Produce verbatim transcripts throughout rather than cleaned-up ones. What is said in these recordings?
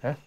哎。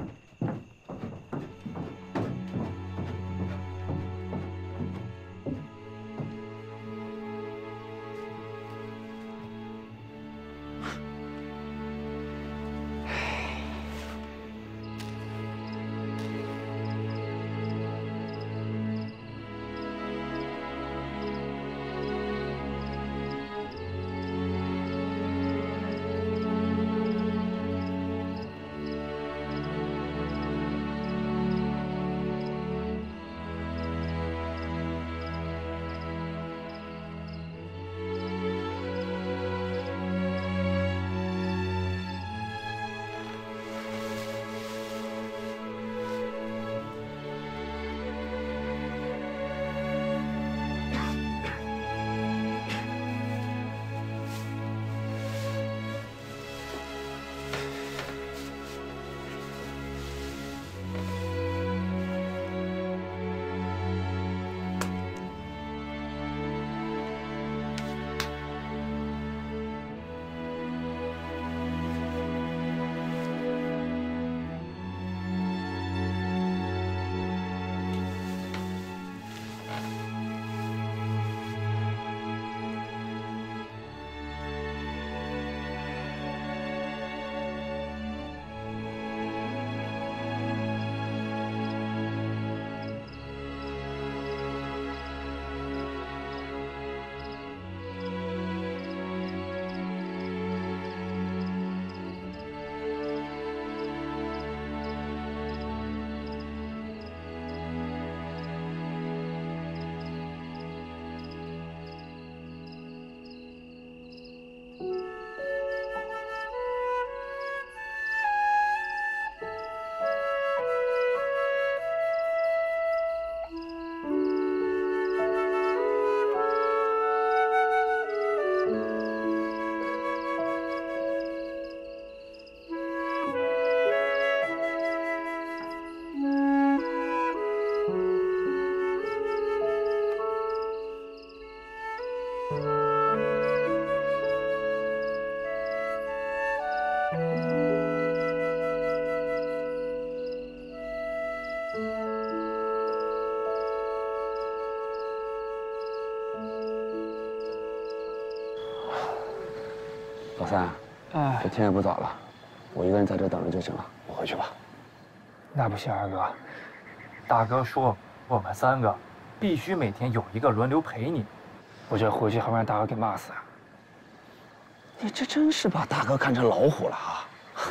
老三，哎，这天也不早了，我一个人在这等着就行了，我回去吧。 那不行，二哥，大哥说我们三个必须每天有一个轮流陪你，我这回去还不让大哥给骂死啊！ 你这真是把大哥看成老虎了啊！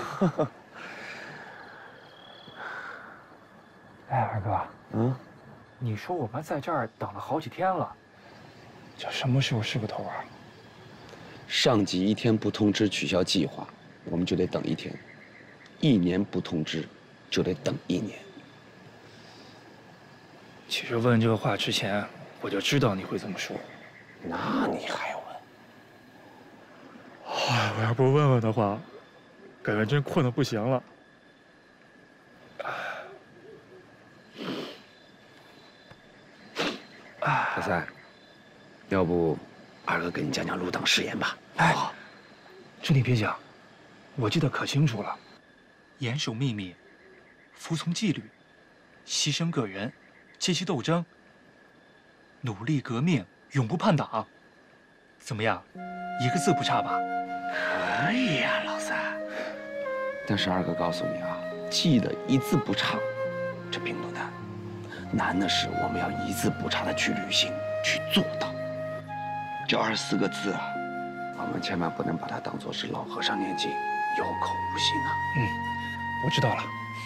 哎，二哥， 嗯， 你说我们在这儿等了好几天了，这什么时候是个头啊？ 上级一天不通知取消计划，我们就得等一天；一年不通知，就得等一年。 其实问这个话之前，我就知道你会这么说。 那你还问？ 哎，我要不问问的话，感觉真困得不行了。 老三，要不二哥给你讲讲入党誓言吧？ 哎，这你别讲，我记得可清楚了。严守秘密，服从纪律，牺牲个人，阶级斗争，努力革命，永不叛党。怎么样，一个字不差吧？ 可以呀，老三。但是二哥告诉你啊，记得一字不差，这并不难，难的是我们要一字不差的去履行，去做到。这二十四个字啊。 我们千万不能把它当作是老和尚念经，有口无心啊！ 嗯，我知道了。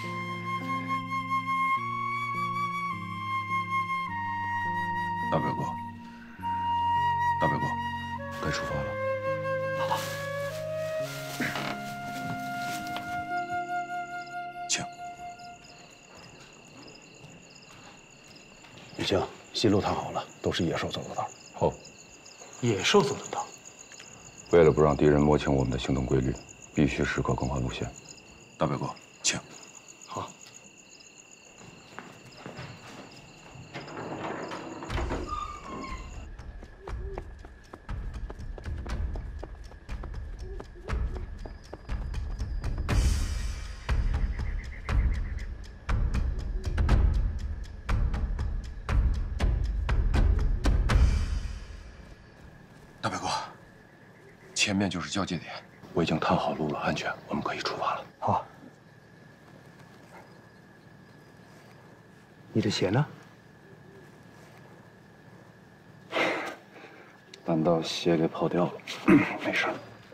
大表哥，大表哥，该出发了。 好。 请。 雨晴，新路探好了，都是野兽走的道。 好。 野兽走的道。 为了不让敌人摸清我们的行动规律，必须时刻更换路线。大表哥，请。 好。 前面就是交界点。 我已经探好路了，安全，我们可以出发了。 好。你的鞋呢？ 难道鞋给跑掉了？没事。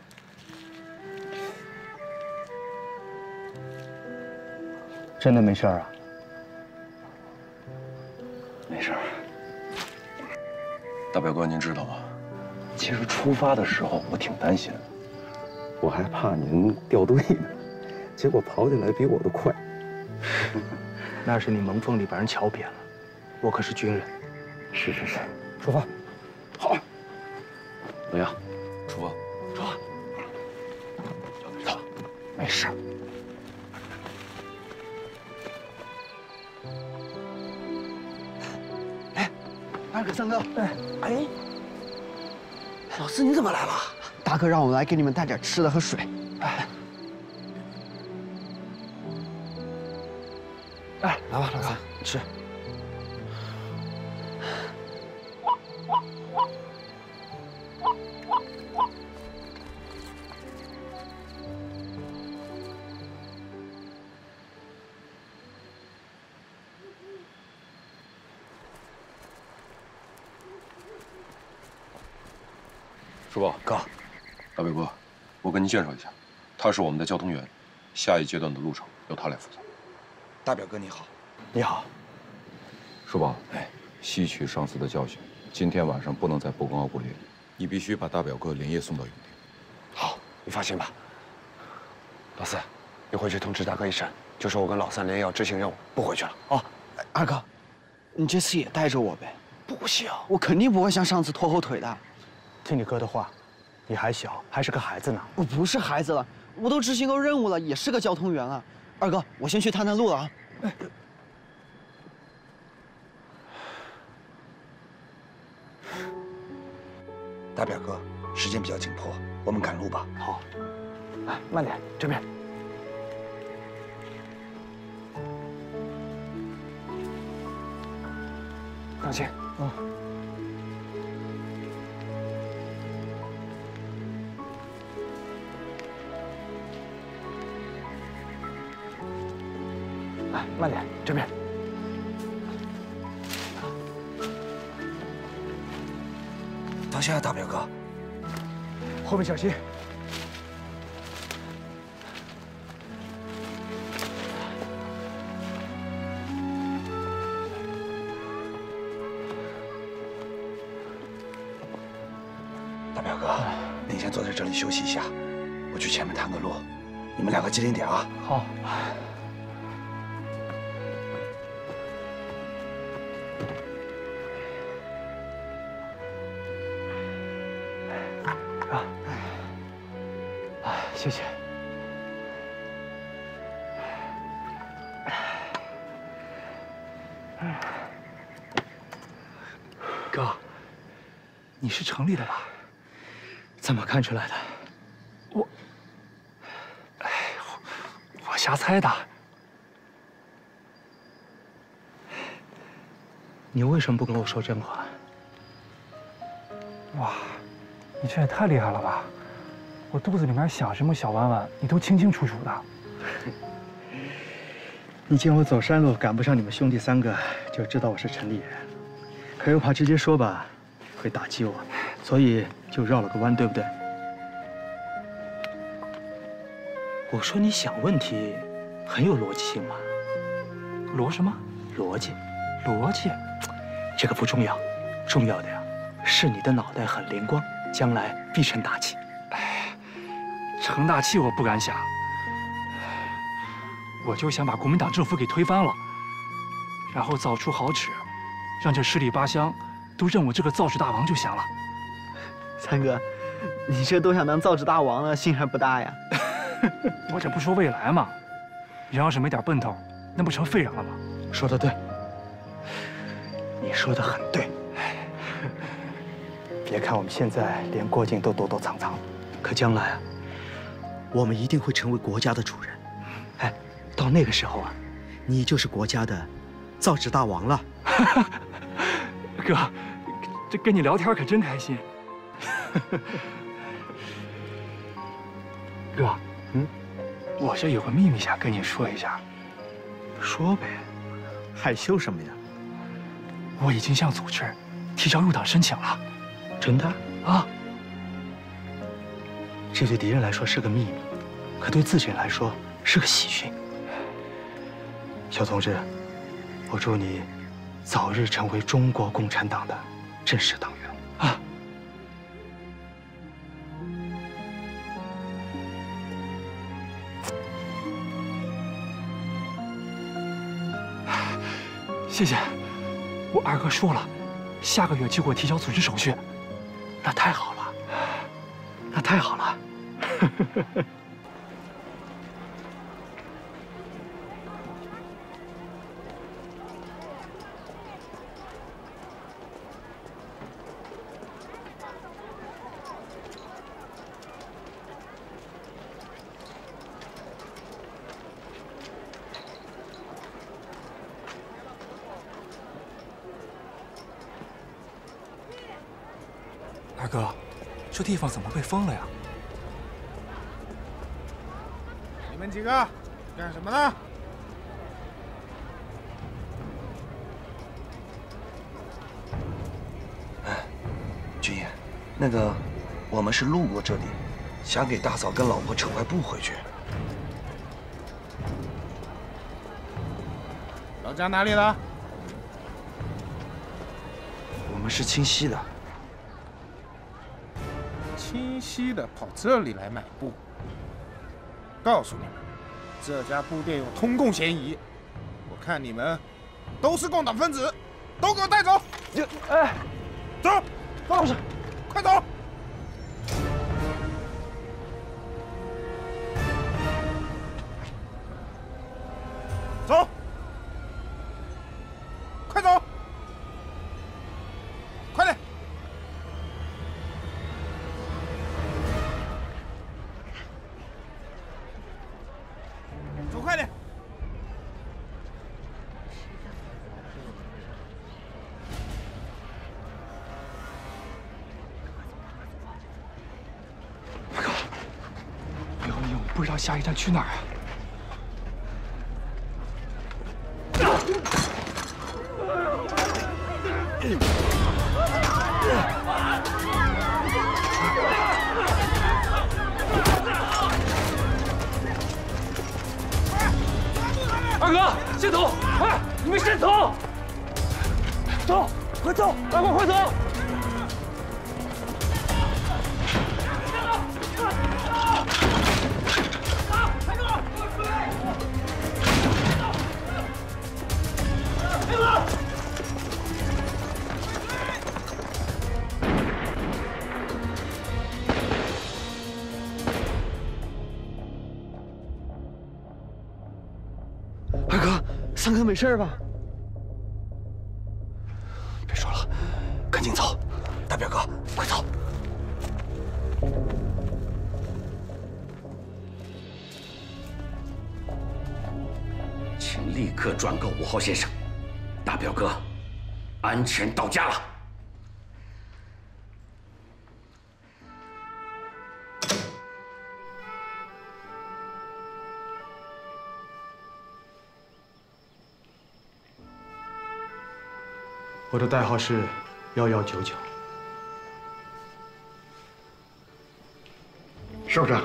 真的没事啊？ 没事。 大表哥，您知道吗？ 其实出发的时候我挺担心的，我还怕您掉队呢，结果跑起来比我都快。 那是你蒙缝里把人瞧扁了，我可是军人。 是是是， 出发。 好。怎么样？ 出发。 出发。走，没事。 哎，二哥、三哥，哎哎，老四你怎么来了？大哥让我来给你们带点吃的和水。哎，哎，来吧，老四，吃。 书报哥，大表哥，我跟您介绍一下，他是我们的交通员，下一阶段的路程由他来负责。 大表哥你好。 你好。 书报，哎，吸取上次的教训，今天晚上不能在博公奥古列，你必须把大表哥连夜送到永定。 好，你放心吧。老四，你回去通知大哥一声，就说我跟老三连夜要执行任务，不回去了。 哦，二哥，你这次也带着我呗。 不行， 我肯定不会像上次拖后腿的。 听你哥的话，你还小，还是个孩子呢。 我不是孩子了，我都执行够任务了，也是个交通员了。二哥，我先去探探路了啊。哎， 大表哥，时间比较紧迫，我们赶路吧。 好，哎，慢点，这边。放心。嗯。哎，慢点，这边。 当心啊，大表哥！ 后面小心。 大表哥，您先坐在这里休息一下，我去前面探个路，你们两个机灵点啊。 好。啊，哎，谢谢。哥，你是城里的吧？怎么看出来的？我，哎，我我瞎猜的。你为什么不跟我说真话？哇，你这也太厉害了吧！我肚子里面想什么小弯弯，你都清清楚楚的。你见我走山路赶不上你们兄弟三个，就知道我是城里人。可又怕直接说吧，会打击我，所以就绕了个弯，对不对？我说你想问题很有逻辑性嘛。逻什么？逻辑，逻辑，这个不重要，重要的呀是你的脑袋很灵光，将来必成大器。哎，成大器我不敢想，我就想把国民党政府给推翻了，然后造出好纸，让这十里八乡都认我这个造纸大王就行了。 三哥，你这都想当造纸大王了，心还不大呀？ 我这不说未来嘛，人要是没点奔头，那不成废人了吗？说得对，你说得很对。别看我们现在连郭靖都躲躲藏藏，可将来啊，我们一定会成为国家的主人。哎，到那个时候啊，你就是国家的造纸大王了。哥，这跟你聊天可真开心。 哥，嗯，我这有个秘密想跟你说一下。 说呗，害羞什么呀？ 我已经向组织提交入党申请了。 真的？ 啊。 这对敌人来说是个秘密，可对自己人来说是个喜讯。小同志，我祝你早日成为中国共产党的正式党员啊！ 谢谢，我二哥说了，下个月就给我提交组织手续。 那太好了，那太好了。 二哥，这地方怎么被封了呀？ 你们几个干什么呢？ 哎，军爷，那个，我们是路过这里，想给大嫂跟老婆扯块布回去。 老家哪里的？ 我们是清溪的。 清溪的跑这里来买布，告诉你们，这家布店有通共嫌疑，我看你们都是共党分子，都给我带走！ 这哎， 走，方老师，快走！走，快走，快点！走快点！ 二哥，有你，我不知道下一站去哪儿啊？ 二哥，先走！快，你们先走！走，快走！二哥，快走！ 二哥，三哥没事吧？ 别说了，赶紧走！大表哥，快走！ 请立刻转告五号先生，大表哥安全到家了。 我的代号是幺幺九九。 首长，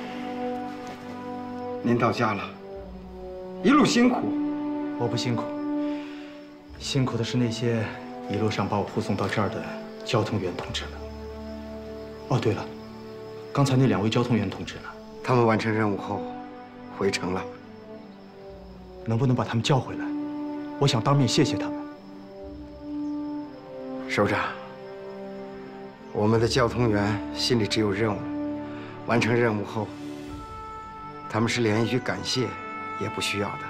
您到家了，一路辛苦。 我不辛苦，辛苦的是那些一路上把我护送到这儿的交通员同志们。哦，对了，刚才那两位交通员同志呢？ 他们完成任务后回城了。 能不能把他们叫回来？我想当面谢谢他们。 首长，我们的交通员心里只有任务，完成任务后，他们是连一句感谢也不需要的。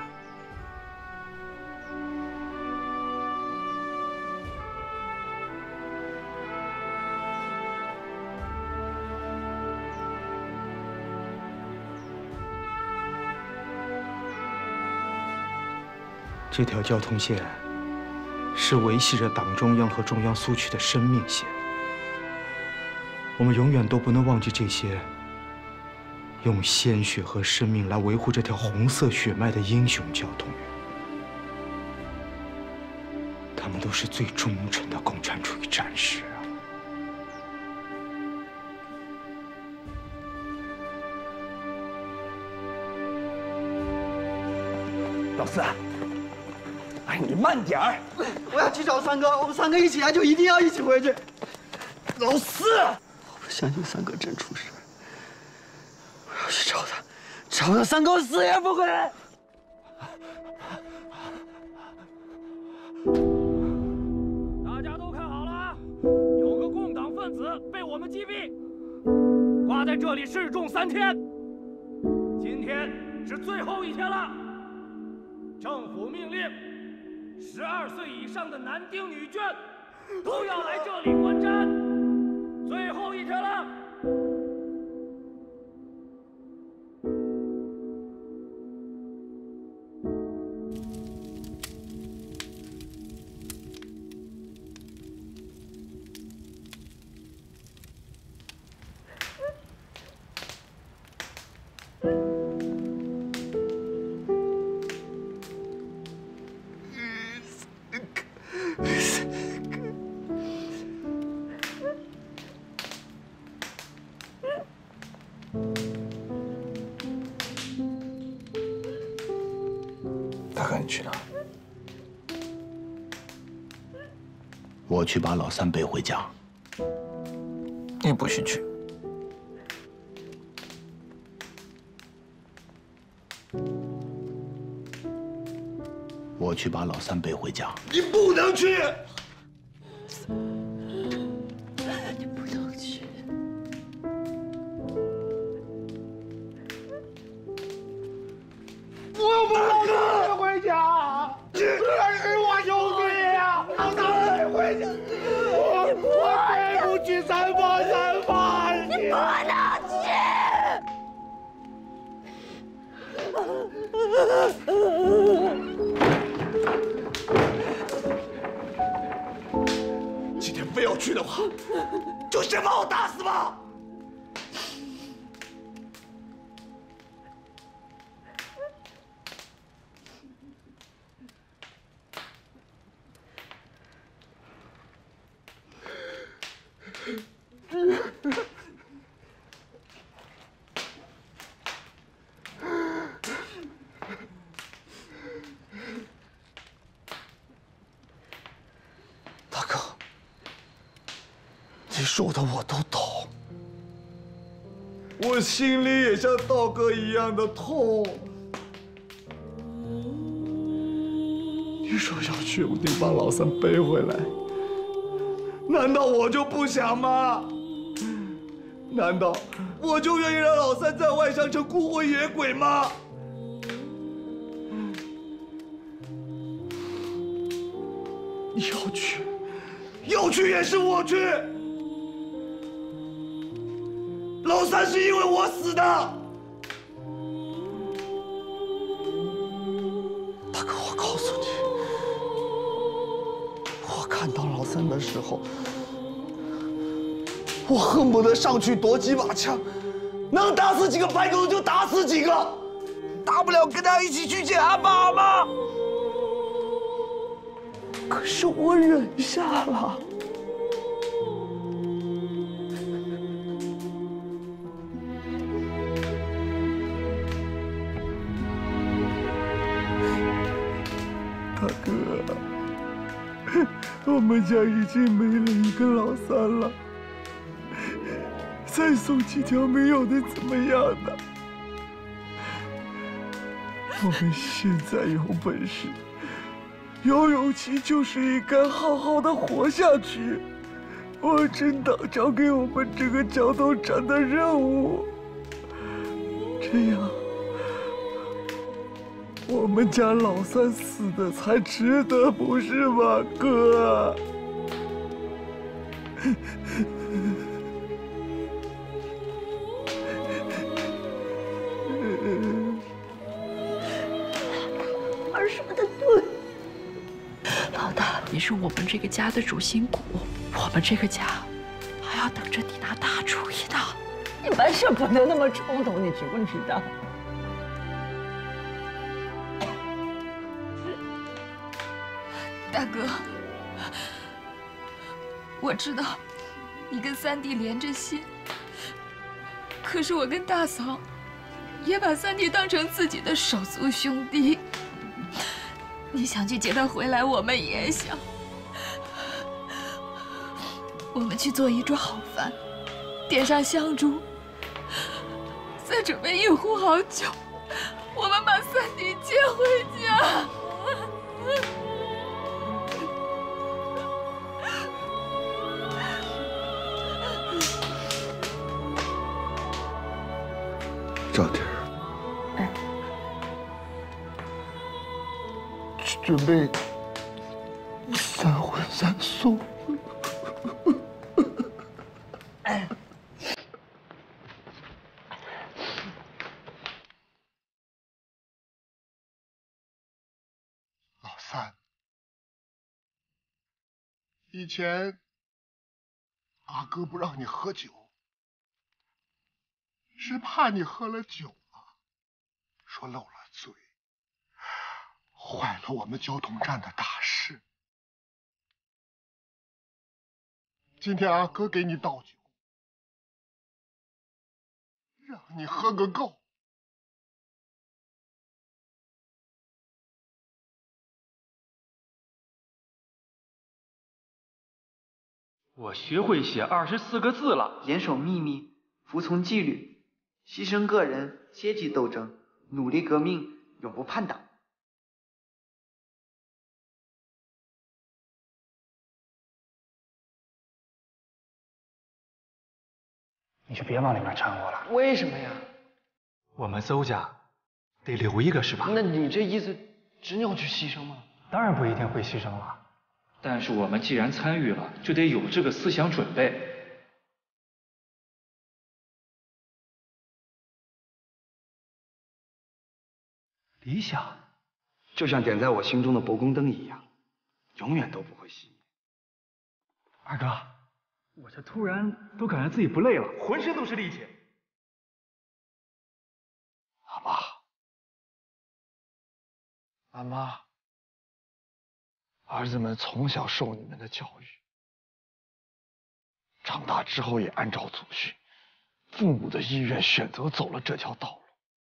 这条交通线是维系着党中央和中央苏区的生命线。我们永远都不能忘记这些用鲜血和生命来维护这条红色血脉的英雄交通员，他们都是最忠诚的共产主义战士啊！ 老四，哎，你慢点儿！我要去找三哥，我们三个一起来，就一定要一起回去。老四，我不相信三哥真出事。 我要去找他，找他三哥死也不回来。 大家都看好了啊！有个共党分子被我们击毙，挂在这里示众三天。今天是最后一天了。政府命令，十二岁以上的男丁女眷都要来这里观战。最后一天了。 大哥，你去哪？我去把老三背回家。 你不许去。 我去把老三背回家。 你不能去。 今天非要去的话，就先把我打死吧！大哥，你说的我都懂，我心里也像道哥一样的痛。你说要去，我得把老三背回来，难道我就不想吗？难道我就愿意让老三在外乡城孤魂野鬼吗？ 你要去，要去也是我去。老三是因为我死的。大哥，我告诉你，我看到老三的时候，我恨不得上去夺几把枪，能打死几个白狗就打死几个，大不了跟他一起去见俺爸妈。 可是我忍下了。大哥，我们家已经没了一个老三了，再送几条命又能怎么样呢？我们现在有本事。 有勇气就是应该好好的活下去，完成党交给我们这个交通站的任务。这样，我们家老三死的才值得，不是吗，哥？ 儿说的对。 老大，你是我们这个家的主心骨，我们这个家还要等着你拿大主意呢。 你办事不能那么冲动，你知不知道？ 大哥，我知道你跟三弟连着心，可是我跟大嫂也把三弟当成自己的手足兄弟。你想去接他回来，我们也想。我们去做一桌好饭，点上香烛，再准备一壶好酒，我们把三弟接回家。 赵弟儿， 哎， 准备三婚三送。 哎， 老三，以前阿哥不让你喝酒，是怕你喝了酒了，说漏了嘴，坏了我们交通站的大事。今天阿哥给你倒酒，让你喝个够。 我学会写二十四个字了： 严守秘密，服从纪律，牺牲个人，阶级斗争，努力革命，永不叛党。 你就别往里面掺和了。 为什么呀？ 我们邹家得留一个是吧？ 那你这意思，真要去牺牲吗？ 当然不一定会牺牲了。 但是我们既然参与了，就得有这个思想准备。 理想， 就像点在我心中的博宫灯一样，永远都不会熄灭。 二哥，我这突然都感觉自己不累了，浑身都是力气。 阿爸，阿妈，儿子们从小受你们的教育，长大之后也按照祖训、父母的意愿选择走了这条道路，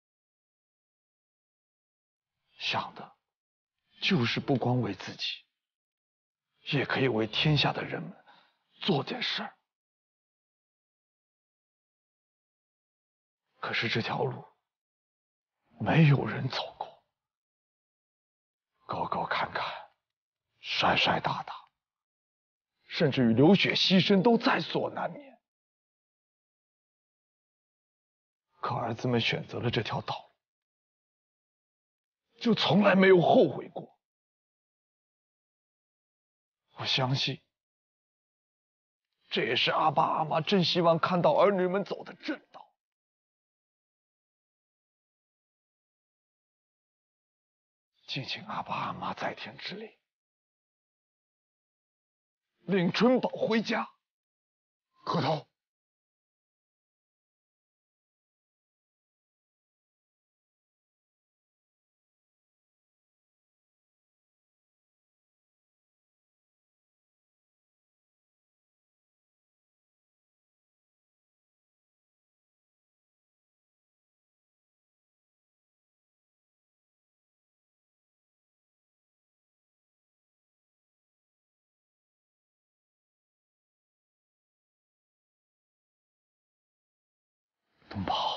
想的就是不光为自己，也可以为天下的人们做点事儿。可是这条路没有人走过，沟沟坎坎，摔摔打打，甚至于流血牺牲都在所难免。可儿子们选择了这条道路，就从来没有后悔过。我相信，这也是阿爸阿妈真希望看到儿女们走的正道。敬请阿爸阿妈在天之灵，领春宝回家。磕头。东宝，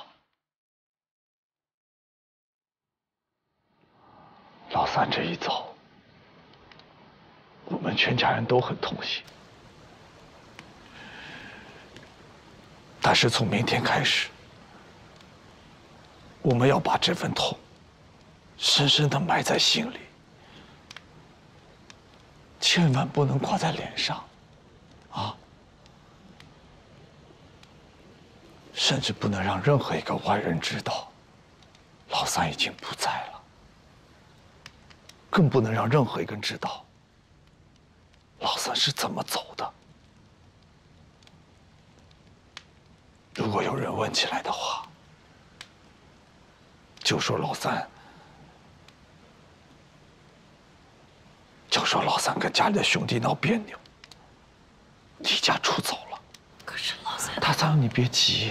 老三这一走，我们全家人都很痛心。但是从明天开始，我们要把这份痛深深地埋在心里，千万不能挂在脸上，啊！甚至不能让任何一个外人知道，老三已经不在了，更不能让任何一个人知道，老三是怎么走的。 如果有人问起来的话，就说老三，就说老三跟家里的兄弟闹别扭，离家出走了。 可是老三， 大桑，你别急，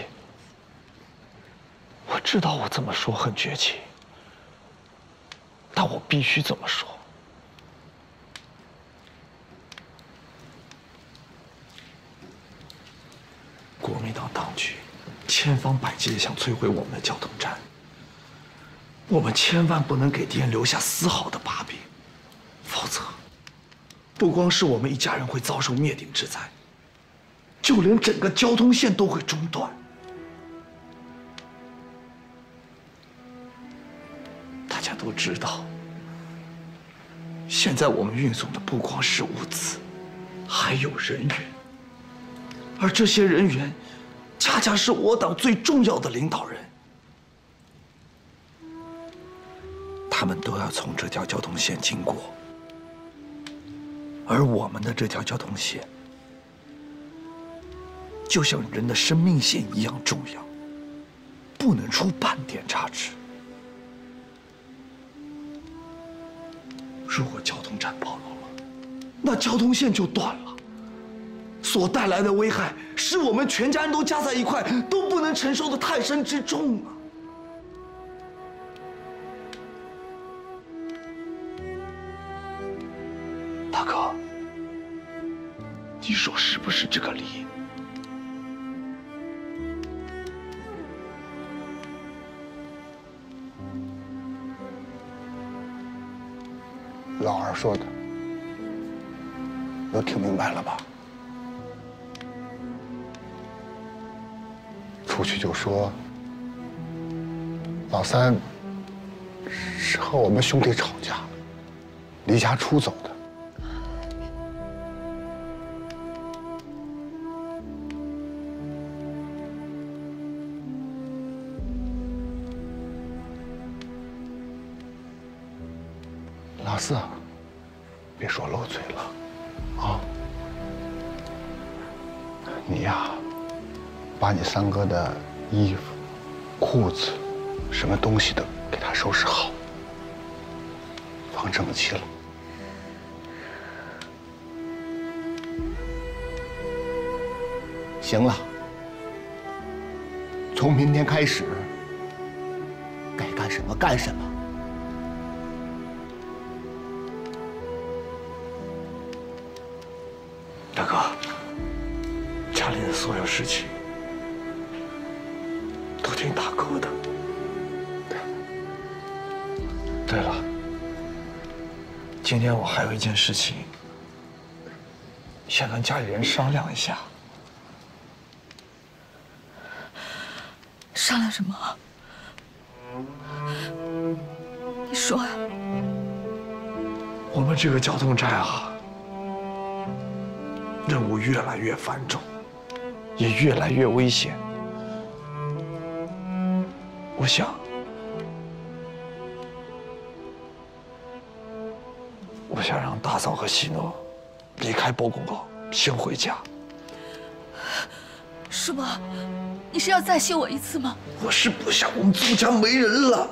我知道我这么说很绝情，但我必须这么说。国民党当局千方百计地想摧毁我们的交通站，我们千万不能给敌人留下丝毫的把柄，否则，不光是我们一家人会遭受灭顶之灾，就连整个交通线都会中断。大家都知道，现在我们运送的不光是物资，还有人员。而这些人员，恰恰是我党最重要的领导人，他们都要从这条交通线经过，而我们的这条交通线，就像人的生命线一样重要，不能出半点差池。如果交通站暴露了，那交通线就断了。所带来的危害，是我们全家人都加在一块都不能承受的太深之重啊！大哥，你说是不是这个理？ 老二说的，都听明白了吧？出去就说老三是和我们兄弟吵架，离家出走的。老四，别说漏嘴了，啊！你呀，把你三哥的衣服、裤子，什么东西都给他收拾好，放整齐了。行了，从明天开始，该干什么干什么。 大哥，家里的所有事情都听大哥的。对了，今天我还有一件事情，想跟家里人商量一下。 商量什么？你说呀。 我们这个交通站啊，任务越来越繁重，也越来越危险。我想，我想让大嫂和喜诺离开波公坳，先回家。 叔伯，你是要再谢我一次吗？ 我是不想我们邹家没人了。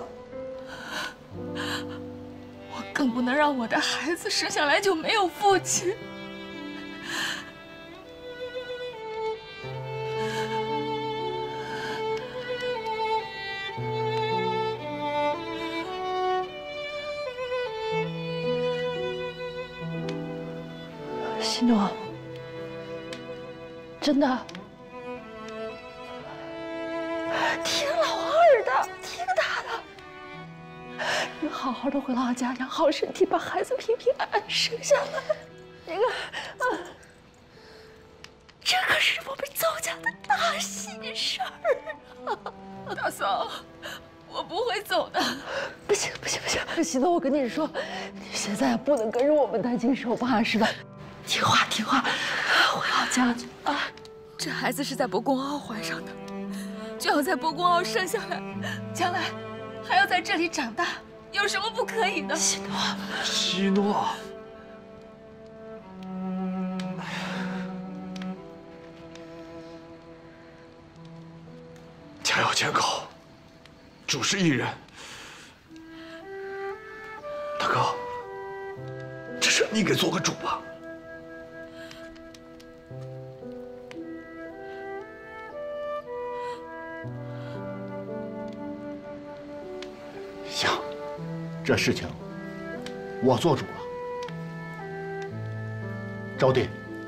我更不能让我的孩子生下来就没有父亲。 喜诺，真的，听老二的，听他的。你好好的回老家，养好身体，把孩子平平安安生下来。那个，啊，这可是我们邹家的大喜事儿。 大嫂，我不会走的。 不行不行不行，喜诺，我跟你说，你现在不能跟着我们担惊受怕似的。听话听话，回老家去啊！ 这孩子是在伯公坳怀上的，就要在伯公坳生下来，将来还要在这里长大，有什么不可以的？ 喜诺， 喜诺， 钱高，主事一人。大哥，这事你给做个主吧。 行，这事情我做主了。招娣，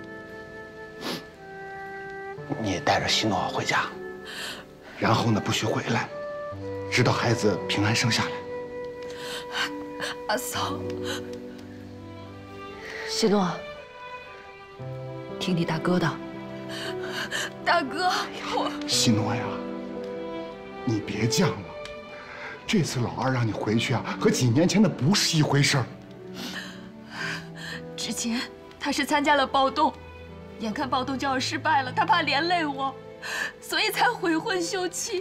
你带着希诺回家，然后呢，不许回来，直到孩子平安生下来。 阿嫂， 希诺，听你大哥的。 大哥，我希诺呀，你别犟了。这次老二让你回去啊，和几年前的不是一回事儿。 之前他是参加了暴动，眼看暴动就要失败了，他怕连累我，所以才悔婚休妻。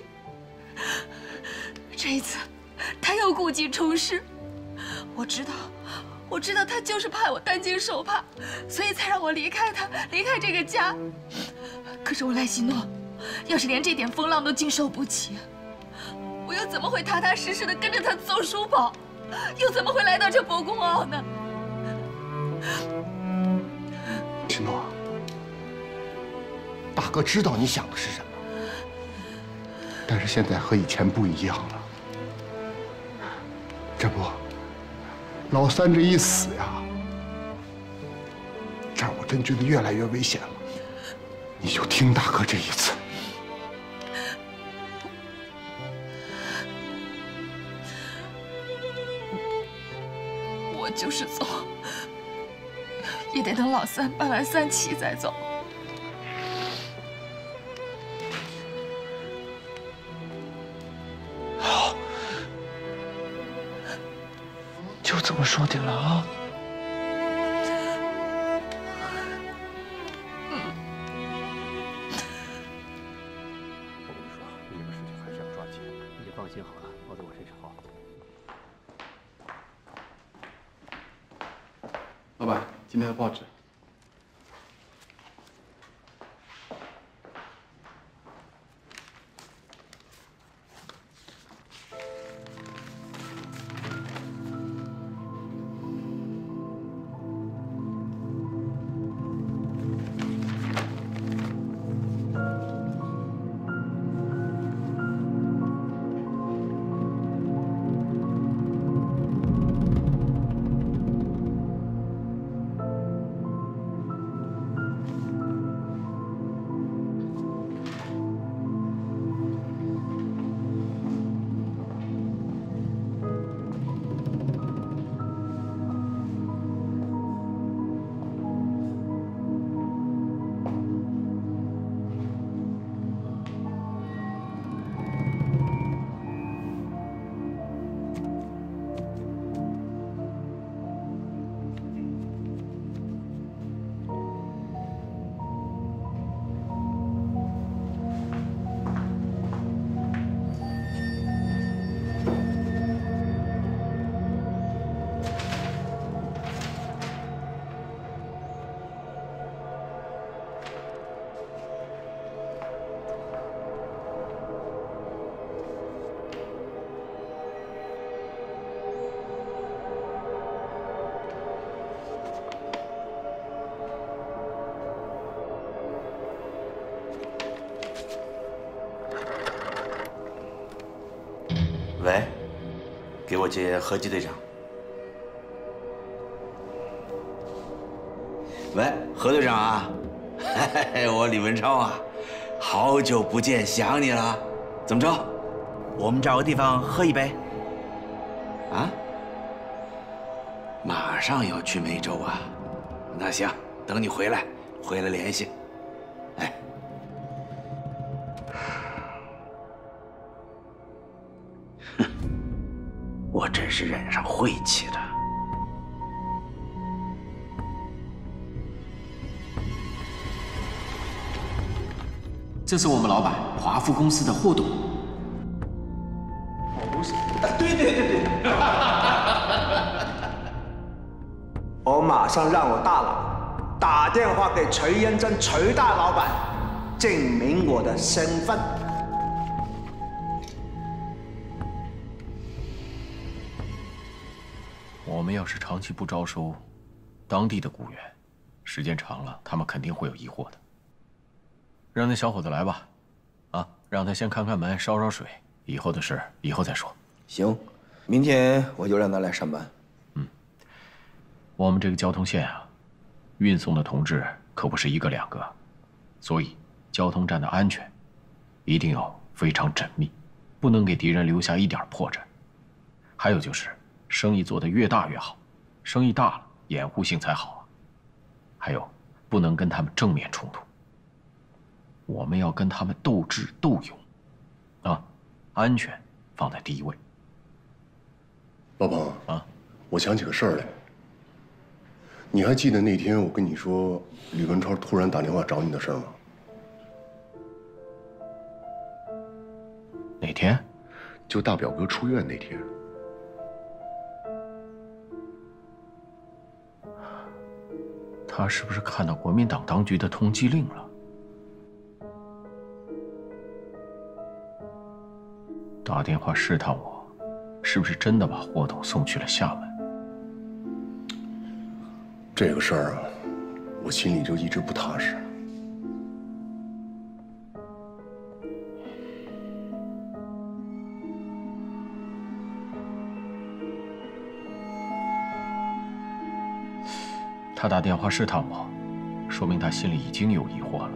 这一次，他又故技重施。我知道，我知道他就是怕我担惊受怕，所以才让我离开他，离开这个家。可是我赖希诺，要是连这点风浪都经受不起，我又怎么会踏踏实实的跟着他走书堡，又怎么会来到这博公坳呢？ 希诺，大哥知道你想的是什么，但是现在和以前不一样了。这不，老三这一死呀，这儿我真觉得越来越危险了。你就听大哥这一次。 我就是走，也得等老三办完三期再走。 好，就这么说定了啊。 放心好了，包在我身上。好。 老板，今天的报纸。 喂，给我接何基队长。喂，何队长啊，嘿嘿，我李文超啊，好久不见，想你了。怎么着？我们找个地方喝一杯？啊？马上要去梅州啊？那行，等你回来，回来联系。哎。 我真是染上晦气了。 这是我们老板华富公司的霍董。 不是，对对对对。 我马上让我大佬打电话给崔彦真崔大老板，证明我的身份。 我们要是长期不招收当地的雇员，时间长了，他们肯定会有疑惑的。让那小伙子来吧，啊，让他先看看门，烧烧水，以后的事以后再说。 行，明天我就让他来上班。 嗯，我们这个交通线啊，运送的同志可不是一个两个，所以交通站的安全一定要非常缜密，不能给敌人留下一点破绽。还有就是，生意做得越大越好，生意大了，掩护性才好啊。还有，不能跟他们正面冲突，我们要跟他们斗智斗勇，啊，安全放在第一位。 老彭啊， 我想起个事儿来。你还记得那天我跟你说李文超突然打电话找你的事儿吗？ 哪天？ 就大表哥出院那天。 他是不是看到国民党当局的通缉令了？打电话试探我，是不是真的把霍董送去了厦门？ 这个事儿啊，我心里就一直不踏实。 他打电话试探我，说明他心里已经有疑惑了。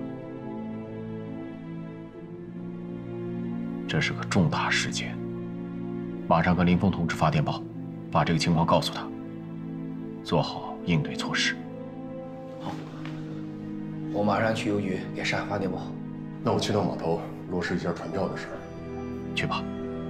这是个重大事件，马上跟林峰同志发电报，把这个情况告诉他，做好应对措施。 好，我马上去邮局给沙发电报。 那我去趟码头落实一下传票的事儿。 去吧。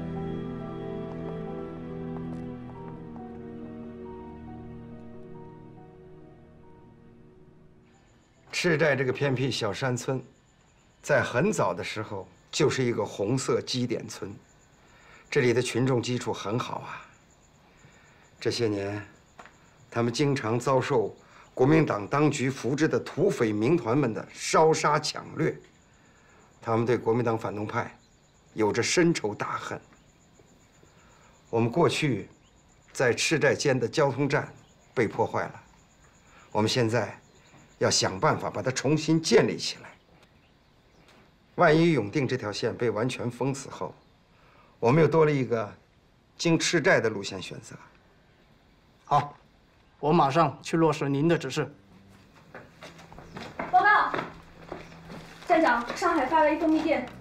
赤寨这个偏僻小山村，在很早的时候就是一个红色基点村，这里的群众基础很好啊。这些年，他们经常遭受国民党当局扶植的土匪民团们的烧杀抢掠，他们对国民党反动派有着深仇大恨。我们过去在赤寨间的交通站被破坏了，我们现在要想办法把它重新建立起来。万一永定这条线被完全封死后，我们又多了一个经赤寨的路线选择。 好，我马上去落实您的指示。 报告，站长，上海发来一封密电。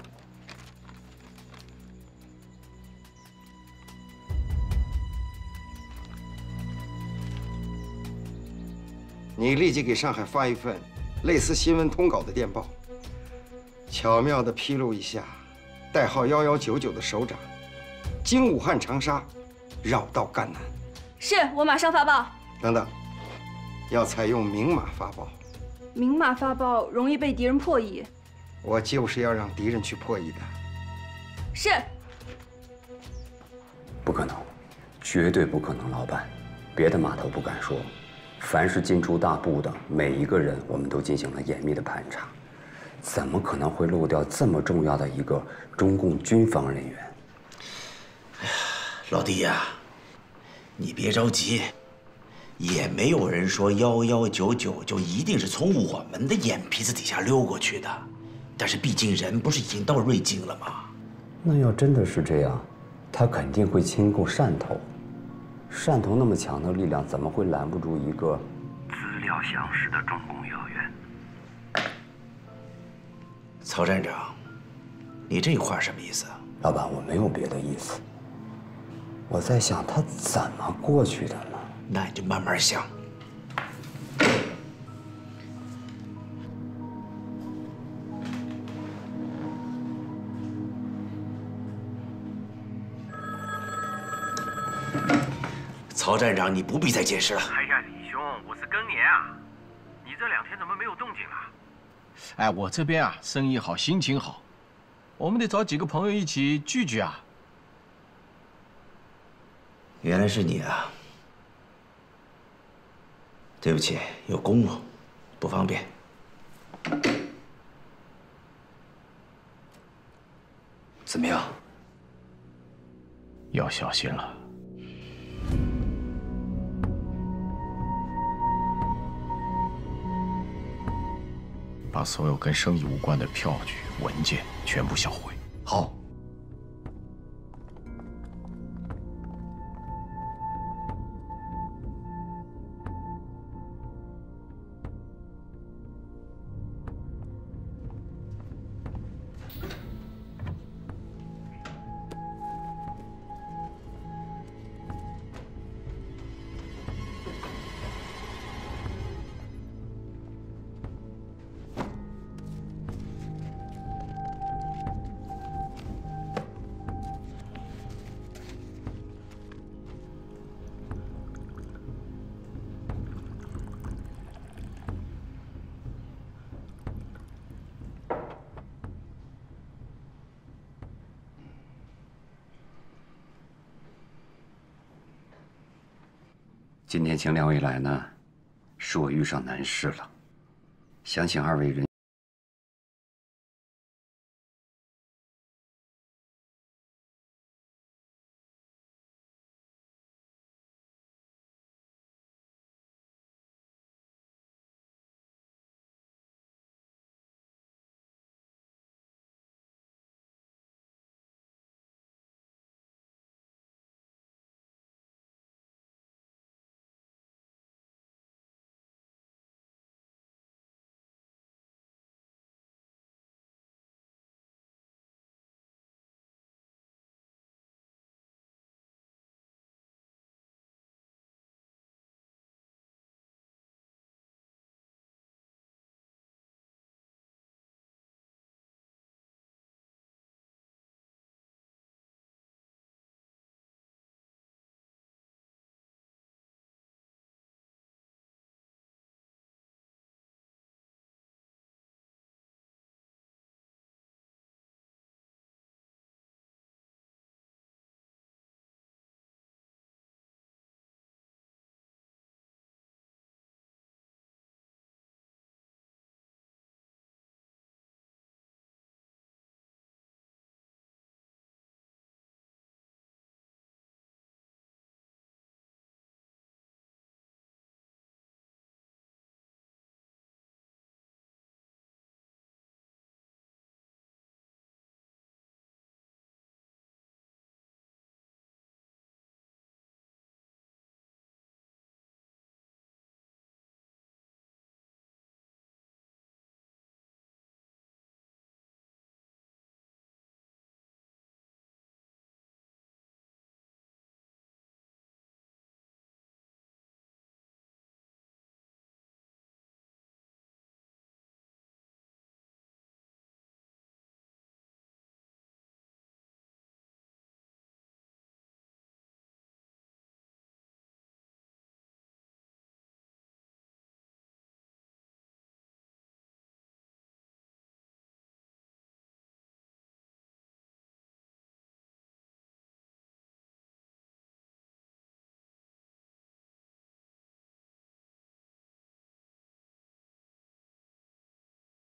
你立即给上海发一份类似新闻通稿的电报，巧妙地披露一下代号幺幺九九的首长经武汉长沙绕道赣南。 是，我马上发报。 等等，要采用明码发报。 明码发报容易被敌人破译。 我就是要让敌人去破译的。 是。 不可能，绝对不可能，老板。别的码头不敢说。凡是进出大埠的每一个人，我们都进行了严密的盘查，怎么可能会漏掉这么重要的一个中共军方人员？ 哎呀，老弟呀，你别着急，也没有人说幺幺九九就一定是从我们的眼皮子底下溜过去的。但是毕竟人不是已经到瑞金了吗？ 那要真的是这样，他肯定会亲购汕头。汕头那么强的力量，怎么会拦不住一个资料详实的中共要员？ 曹站长，你这话什么意思啊？ 老板，我没有别的意思。我在想他怎么过去的呢？ 那你就慢慢想。曹站长，你不必再解释了。 哎呀，李兄，我是庚年啊，你这两天怎么没有动静啊？ 哎，我这边啊，生意好，心情好，我们得找几个朋友一起聚聚啊。 原来是你啊！对不起，有公务，不方便。 怎么样？ 要小心了。 把所有跟生意无关的票据、文件全部销毁。 好。 今天请两位来呢，是我遇上难事了，想请二位仁